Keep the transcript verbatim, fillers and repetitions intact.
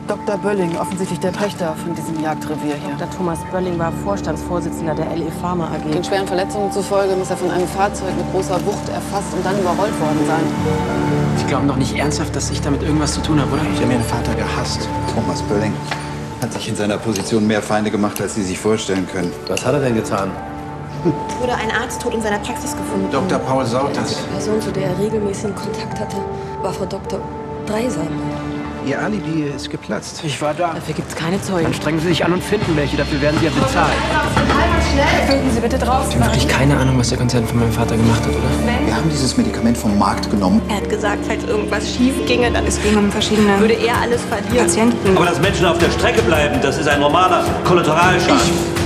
Doktor Bölling, offensichtlich der Pächter von diesem Jagdrevier hier. Doktor Thomas Bölling war Vorstandsvorsitzender der L E Pharma A G. Den schweren Verletzungen zufolge muss er von einem Fahrzeug mit großer Wucht erfasst und dann überrollt worden sein. Sie glauben doch nicht ernsthaft, dass ich damit irgendwas zu tun habe, oder? Ich habe meinen Vater gehasst. Thomas Bölling hat sich in seiner Position mehr Feinde gemacht, als Sie sich vorstellen können. Was hat er denn getan? Wurde ein Arzt tot in seiner Praxis gefunden. Doktor Paul Sauters. Die Person, zu der er regelmäßigen Kontakt hatte, war Frau Doktor Dreisam. Ihr Alibi ist geplatzt. Ich war da. Dafür gibt's keine Zeugen. Dann strengen Sie sich an und finden welche. Dafür werden Sie ja bezahlt. Finden Sie bitte drauf. Sie haben wirklich keine Ahnung, was der Konzern von meinem Vater gemacht hat, oder? Wir haben dieses Medikament vom Markt genommen. Er hat gesagt, falls irgendwas schief ginge, dann Es ging um verschiedene würde er alles verlieren. Patienten. Aber dass Menschen auf der Strecke bleiben, das ist ein normaler Kollateralschaden.